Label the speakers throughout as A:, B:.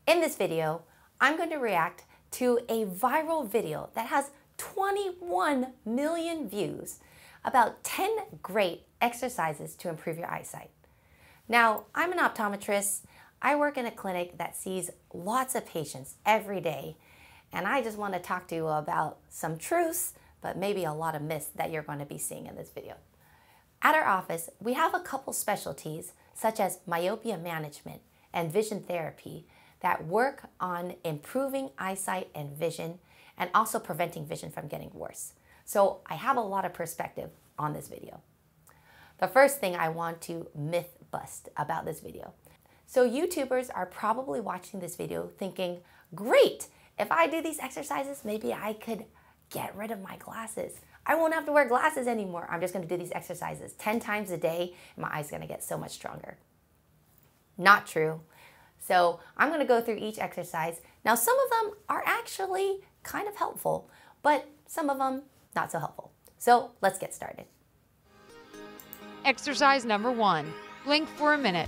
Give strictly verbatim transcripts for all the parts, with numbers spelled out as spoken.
A: In this video, I'm going to react to a viral video that has twenty-one million views about ten great exercises to improve your eyesight. Now, I'm an optometrist. I work in a clinic that sees lots of patients every day, and I just want to talk to you about some truths, but maybe a lot of myths that you're going to be seeing in this video. At our office, we have a couple specialties such as myopia management and vision therapy that work on improving eyesight and vision and also preventing vision from getting worse. So I have a lot of perspective on this video. The first thing I want to myth bust about this video. So YouTubers are probably watching this video thinking, great, if I do these exercises, maybe I could get rid of my glasses. I won't have to wear glasses anymore. I'm just gonna do these exercises ten times a day, and my eyes gonna get so much stronger. Not true. So I'm gonna go through each exercise. Now, some of them are actually kind of helpful, but some of them not so helpful. So let's get started.
B: Exercise number one, blink for a minute.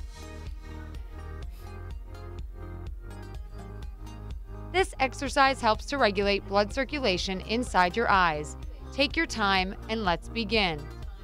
B: This exercise helps to regulate blood circulation inside your eyes. Take your time and let's begin.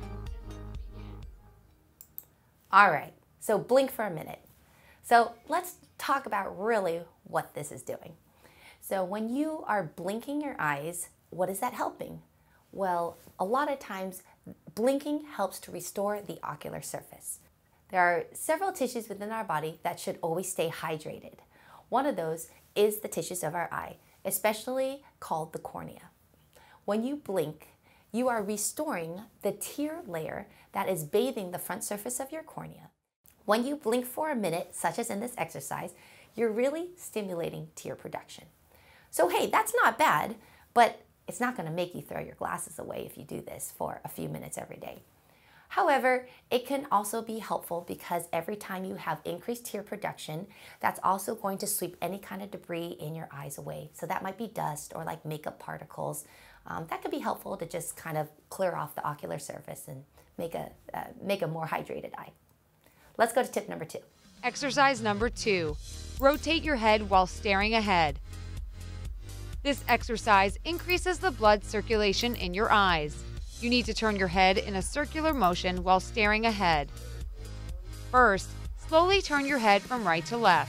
A: All right, so blink for a minute. So let's talk about really what this is doing. So when you are blinking your eyes, what is that helping? Well, a lot of times blinking helps to restore the ocular surface. There are several tissues within our body that should always stay hydrated. One of those is the tissues of our eye, especially called the cornea. When you blink, you are restoring the tear layer that is bathing the front surface of your cornea. When you blink for a minute, such as in this exercise, you're really stimulating tear production. So hey, that's not bad, but it's not going to make you throw your glasses away if you do this for a few minutes every day. However, it can also be helpful because every time you have increased tear production, that's also going to sweep any kind of debris in your eyes away. So that might be dust or like makeup particles. Um, that could be helpful to just kind of clear off the ocular surface and make a, uh, make a more hydrated eye. Let's go to tip number two.
B: Exercise number two, rotate your head while staring ahead. This exercise increases the blood circulation in your eyes. You need to turn your head in a circular motion while staring ahead. First, slowly turn your head from right to left,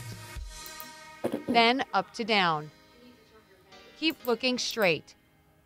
B: then up to down. Keep looking straight.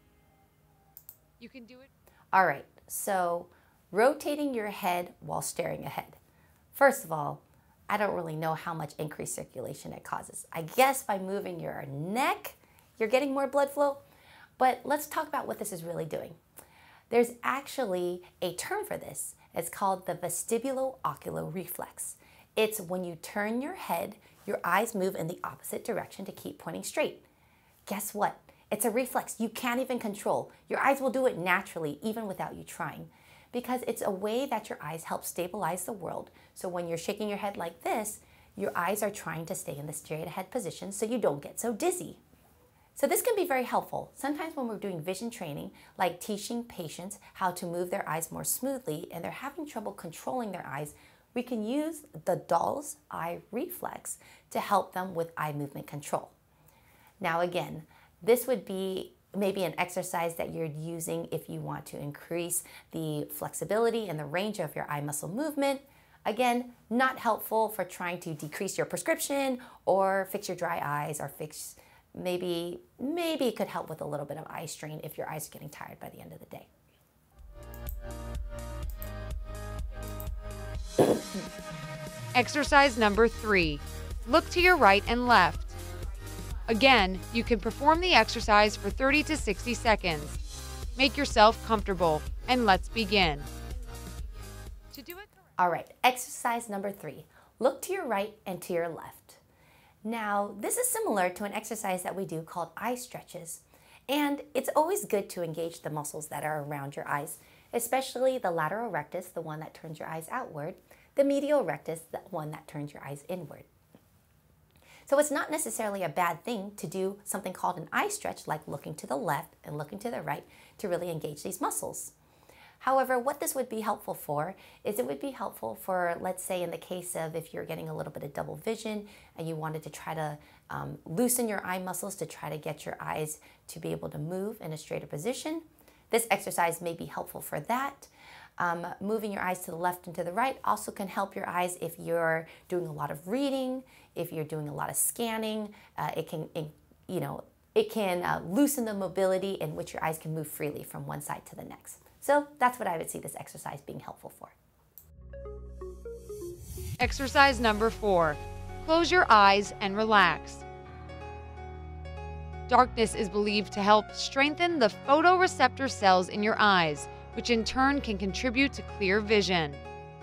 B: You can do it.
A: All right, so rotating your head while staring ahead. First of all, I don't really know how much increased circulation it causes. I guess by moving your neck, you're getting more blood flow. But let's talk about what this is really doing. There's actually a term for this. It's called the vestibulo-ocular reflex. It's when you turn your head, your eyes move in the opposite direction to keep pointing straight. Guess what? It's a reflex you can't even control. Your eyes will do it naturally, even without you trying, because it's a way that your eyes help stabilize the world. So when you're shaking your head like this, your eyes are trying to stay in the straight ahead position so you don't get so dizzy. So this can be very helpful. Sometimes when we're doing vision training, like teaching patients how to move their eyes more smoothly and they're having trouble controlling their eyes, we can use the doll's eye reflex to help them with eye movement control. Now again, this would be maybe an exercise that you're using if you want to increase the flexibility and the range of your eye muscle movement. Again, not helpful for trying to decrease your prescription or fix your dry eyes or fix Maybe, maybe it could help with a little bit of eye strain if your eyes are getting tired by the end of the day.
B: Exercise number three, look to your right and left. Again, you can perform the exercise for thirty to sixty seconds. Make yourself comfortable, and let's begin. To do it correctly.
A: All right, exercise number three, look to your right and to your left. Now, this is similar to an exercise that we do called eye stretches, and it's always good to engage the muscles that are around your eyes, especially the lateral rectus, the one that turns your eyes outward, the medial rectus, the one that turns your eyes inward. So it's not necessarily a bad thing to do something called an eye stretch, like looking to the left and looking to the right to really engage these muscles. However, what this would be helpful for is it would be helpful for, let's say in the case of if you're getting a little bit of double vision and you wanted to try to um, loosen your eye muscles to try to get your eyes to be able to move in a straighter position. This exercise may be helpful for that. Um, moving your eyes to the left and to the right also can help your eyes if you're doing a lot of reading, if you're doing a lot of scanning. Uh, it can, it, you know, it can uh, loosen the mobility in which your eyes can move freely from one side to the next. So that's what I would see this exercise being helpful for.
B: Exercise number four, close your eyes and relax. Darkness is believed to help strengthen the photoreceptor cells in your eyes, which in turn can contribute to clear vision.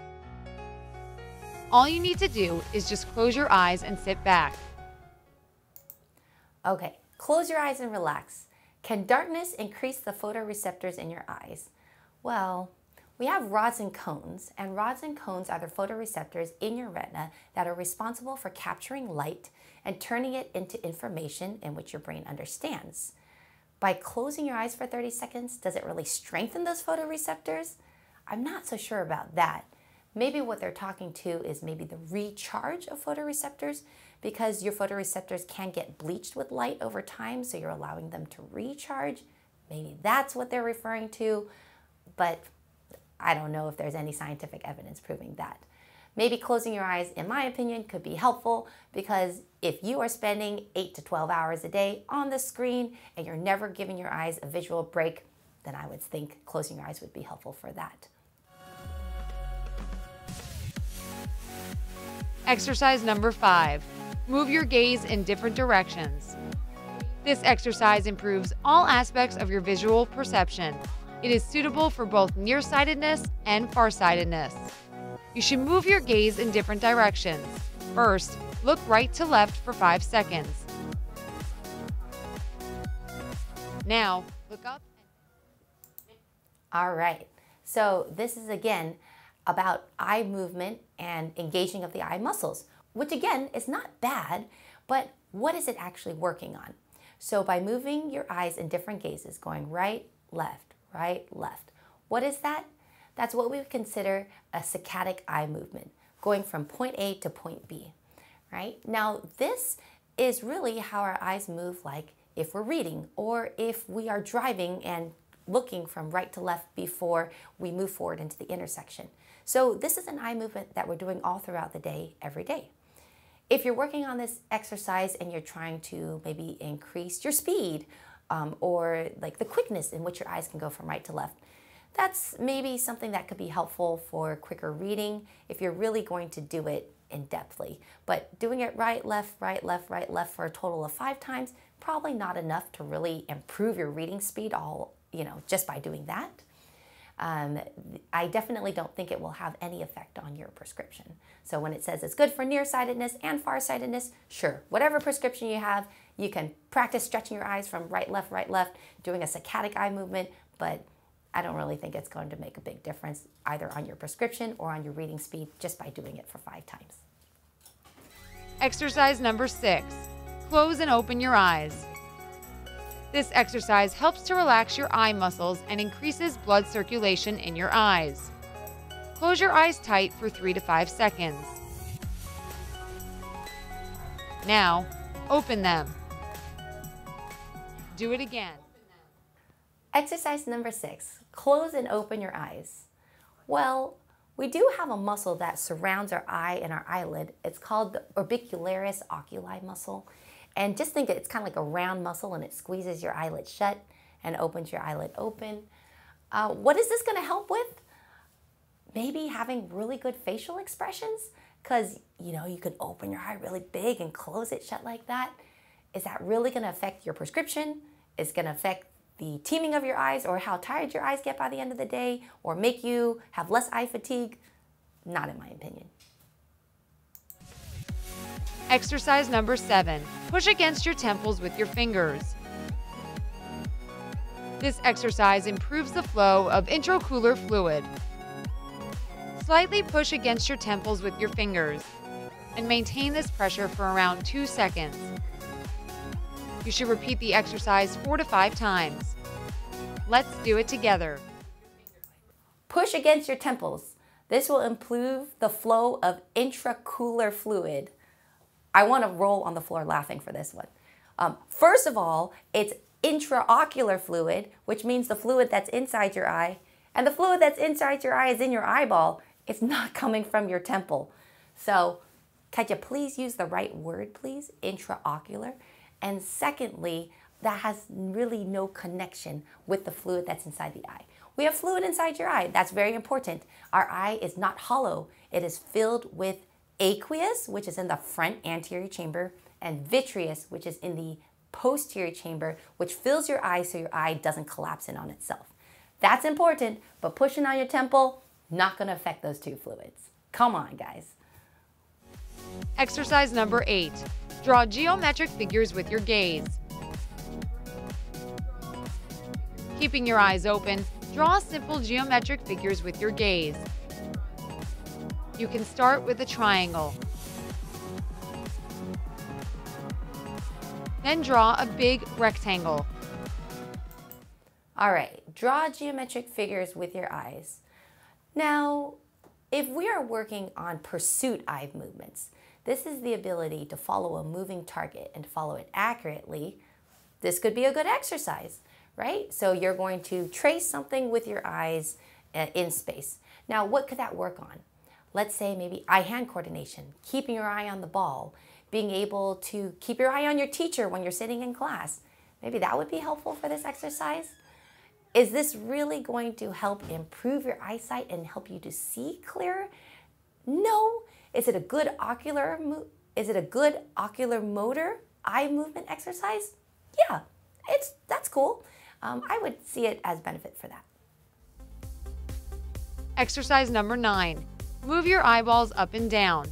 B: All you need to do is just close your eyes and sit back.
A: Okay, close your eyes and relax. Can darkness increase the photoreceptors in your eyes? Well, we have rods and cones, and rods and cones are the photoreceptors in your retina that are responsible for capturing light and turning it into information in which your brain understands. By closing your eyes for thirty seconds, does it really strengthen those photoreceptors? I'm not so sure about that. Maybe what they're talking to is maybe the recharge of photoreceptors, because your photoreceptors can get bleached with light over time, so you're allowing them to recharge. Maybe that's what they're referring to, but I don't know if there's any scientific evidence proving that. Maybe closing your eyes, in my opinion, could be helpful, because if you are spending eight to twelve hours a day on the screen and you're never giving your eyes a visual break, then I would think closing your eyes would be helpful for that.
B: Exercise number five, move your gaze in different directions. This exercise improves all aspects of your visual perception. It is suitable for both nearsightedness and farsightedness. You should move your gaze in different directions. First, look right to left for five seconds. Now, look up.
A: All right, so this is again about eye movement and engaging of the eye muscles, which again is not bad, but what is it actually working on? So by moving your eyes in different gazes, going right, left, right, left, what is that? That's what we would consider a saccadic eye movement, going from point A to point B, right? Now, this is really how our eyes move, like if we're reading or if we are driving and looking from right to left before we move forward into the intersection. So this is an eye movement that we're doing all throughout the day, every day. If you're working on this exercise and you're trying to maybe increase your speed um, or like the quickness in which your eyes can go from right to left, that's maybe something that could be helpful for quicker reading if you're really going to do it in-depthly. But doing it right, left, right, left, right, left for a total of five times, probably not enough to really improve your reading speed all, you know, just by doing that. Um, I definitely don't think it will have any effect on your prescription. So when it says it's good for nearsightedness and farsightedness, sure, whatever prescription you have, you can practice stretching your eyes from right, left, right, left, doing a saccadic eye movement, but I don't really think it's going to make a big difference either on your prescription or on your reading speed just by doing it for five times.
B: Exercise number six, close and open your eyes. This exercise helps to relax your eye muscles and increases blood circulation in your eyes. Close your eyes tight for three to five seconds. Now, open them. Do it again.
A: Exercise number six, close and open your eyes. Well, we do have a muscle that surrounds our eye and our eyelid. It's called the orbicularis oculi muscle. And just think that it's kind of like a round muscle and it squeezes your eyelid shut and opens your eyelid open. Uh, what is this going to help with? Maybe having really good facial expressions, because you know you can open your eye really big and close it shut like that. Is that really going to affect your prescription? Is it going to affect the teaming of your eyes or how tired your eyes get by the end of the day or make you have less eye fatigue? Not in my opinion.
B: Exercise number seven, push against your temples with your fingers. This exercise improves the flow of intraocular fluid. Slightly push against your temples with your fingers and maintain this pressure for around two seconds. You should repeat the exercise four to five times. Let's do it together.
A: push against your temples. This will improve the flow of intraocular fluid. I want to roll on the floor laughing for this one. Um, first of all, it's intraocular fluid, which means the fluid that's inside your eye. And the fluid that's inside your eye is in your eyeball. It's not coming from your temple. So could you please use the right word, please? Intraocular. And secondly, that has really no connection with the fluid that's inside the eye. We have fluid inside your eye. That's very important. Our eye is not hollow. It is filled with aqueous, which is in the front anterior chamber, and vitreous, which is in the posterior chamber, which fills your eye so your eye doesn't collapse in on itself. That's important, but pushing on your temple, not going to affect those two fluids. Come on, guys.
B: Exercise number eight. Draw geometric figures with your gaze. Keeping your eyes open, draw simple geometric figures with your gaze. You can start with a triangle. Then draw a big rectangle.
A: All right, draw geometric figures with your eyes. Now, if we are working on pursuit eye movements, this is the ability to follow a moving target and follow it accurately. This could be a good exercise, right? So you're going to trace something with your eyes uh, in space. Now, what could that work on? Let's say maybe eye-hand coordination, keeping your eye on the ball, being able to keep your eye on your teacher when you're sitting in class. Maybe that would be helpful for this exercise. Is this really going to help improve your eyesight and help you to see clearer? No. Is it a good ocular is it a good ocular motor eye movement exercise? Yeah, it's that's cool. Um, I would see it as benefit for that.
B: Exercise number nine. Move your eyeballs up and down.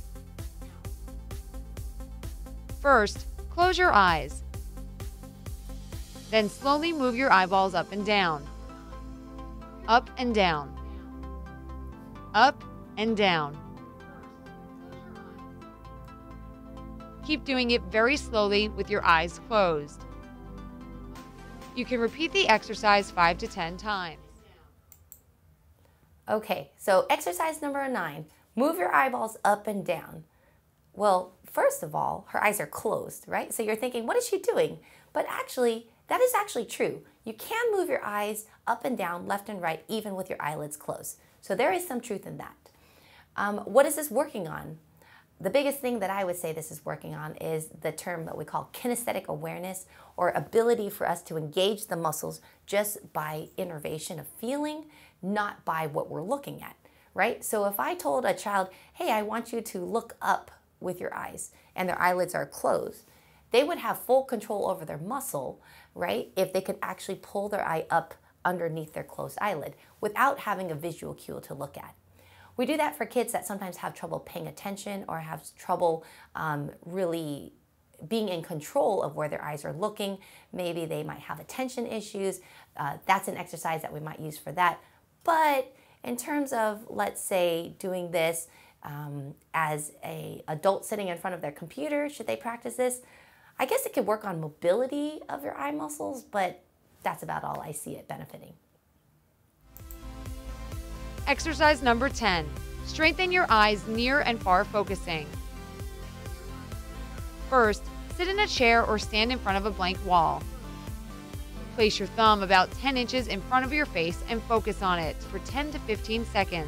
B: First, close your eyes. Then slowly move your eyeballs up and down. Up and down. Up and down. Keep doing it very slowly with your eyes closed. You can repeat the exercise five to ten times.
A: Okay, so exercise number nine, move your eyeballs up and down. Well, first of all, her eyes are closed, right? So you're thinking, what is she doing? But actually, that is actually true. You can move your eyes up and down, left and right, even with your eyelids closed. So there is some truth in that. Um, what is this working on? The biggest thing that I would say this is working on is the term that we call kinesthetic awareness, or ability for us to engage the muscles just by innervation of feeling, not by what we're looking at, right? So if I told a child, hey, I want you to look up with your eyes, and their eyelids are closed, they would have full control over their muscle, right? If they could actually pull their eye up underneath their closed eyelid without having a visual cue to look at. We do that for kids that sometimes have trouble paying attention or have trouble um, really being in control of where their eyes are looking. Maybe they might have attention issues. Uh, that's an exercise that we might use for that. But in terms of, let's say, doing this um, as an adult sitting in front of their computer, should they practice this? I guess it could work on mobility of your eye muscles, but that's about all I see it benefiting.
B: Exercise number ten. Strengthen your eyes near and far focusing. First, sit in a chair or stand in front of a blank wall. Place your thumb about ten inches in front of your face and focus on it for ten to fifteen seconds.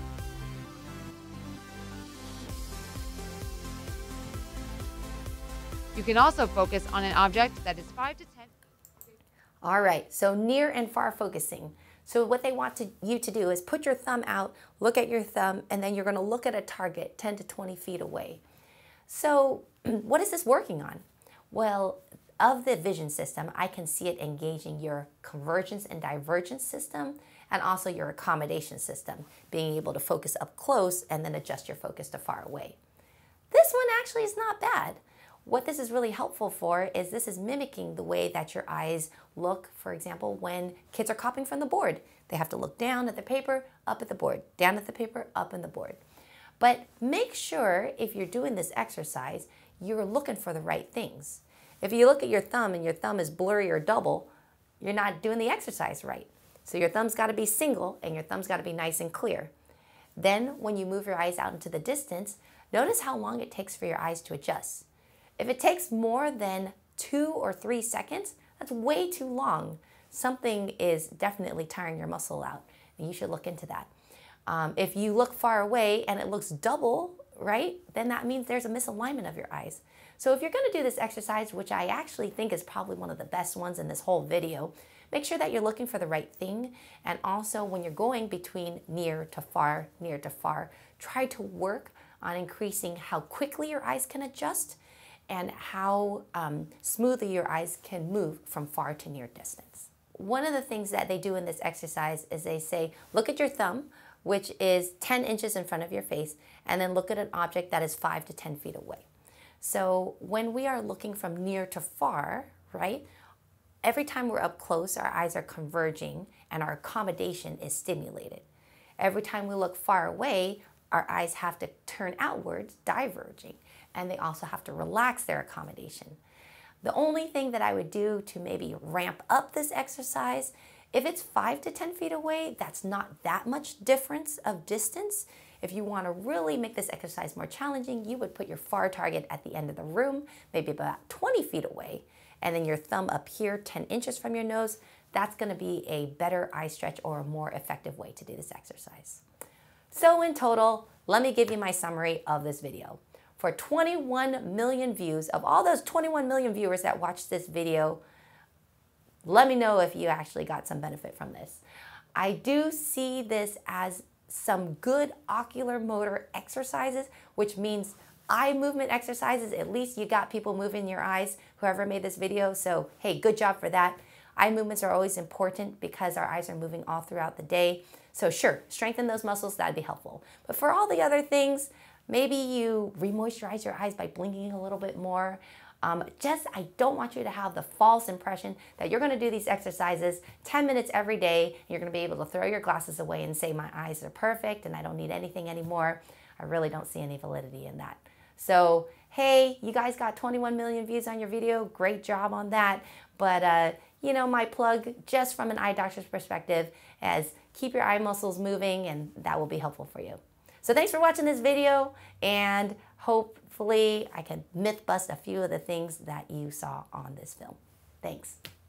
B: You can also focus on an object that is five to ten.
A: All right, so near and far focusing. So what they want to, you to do is put your thumb out, look at your thumb, and then you're going to look at a target ten to twenty feet away. So what is this working on? Well, of the vision system, I can see it engaging your convergence and divergence system, and also your accommodation system, being able to focus up close and then adjust your focus to far away. This one actually is not bad. What this is really helpful for is this is mimicking the way that your eyes look, for example, when kids are copying from the board. They have to look down at the paper, up at the board, down at the paper, up in the board. But make sure if you're doing this exercise, you're looking for the right things. If you look at your thumb and your thumb is blurry or double, you're not doing the exercise right. So your thumb's got to be single and your thumb's got to be nice and clear. Then when you move your eyes out into the distance, notice how long it takes for your eyes to adjust. If it takes more than two or three seconds, that's way too long. Something is definitely tiring your muscle out, and you should look into that. Um, if you look far away and it looks double, right, then that means there's a misalignment of your eyes. So if you're going to do this exercise, which I actually think is probably one of the best ones in this whole video, make sure that you're looking for the right thing. And also when you're going between near to far, near to far, try to work on increasing how quickly your eyes can adjust and how um, smoothly your eyes can move from far to near distance. One of the things that they do in this exercise is they say, look at your thumb, which is ten inches in front of your face, and then look at an object that is five to ten feet away. So when we are looking from near to far, right, every time we're up close, our eyes are converging and our accommodation is stimulated. Every time we look far away, our eyes have to turn outwards, diverging, and they also have to relax their accommodation. The only thing that I would do to maybe ramp up this exercise, if it's five to ten feet away, that's not that much difference of distance. If you want to really make this exercise more challenging, you would put your far target at the end of the room, maybe about twenty feet away, and then your thumb up here, ten inches from your nose. That's going to be a better eye stretch or a more effective way to do this exercise. So in total, let me give you my summary of this video. For twenty-one million views, of all those twenty-one million viewers that watched this video, let me know if you actually got some benefit from this. I do see this as some good ocular motor exercises, which means eye movement exercises. At least you got people moving your eyes, whoever made this video. So, hey, good job for that. Eye movements are always important because our eyes are moving all throughout the day. So sure, strengthen those muscles, that'd be helpful. But for all the other things, maybe you re-moisturize your eyes by blinking a little bit more. Um, just, I don't want you to have the false impression that you're going to do these exercises ten minutes every day. And you're going to be able to throw your glasses away and say, my eyes are perfect and I don't need anything anymore. I really don't see any validity in that. So, hey, you guys got twenty-one million views on your video. Great job on that. But, uh, you know, my plug, just from an eye doctor's perspective, is keep your eye muscles moving, and that will be helpful for you. So thanks for watching this video, and hopefully I can myth bust a few of the things that you saw on this film. Thanks.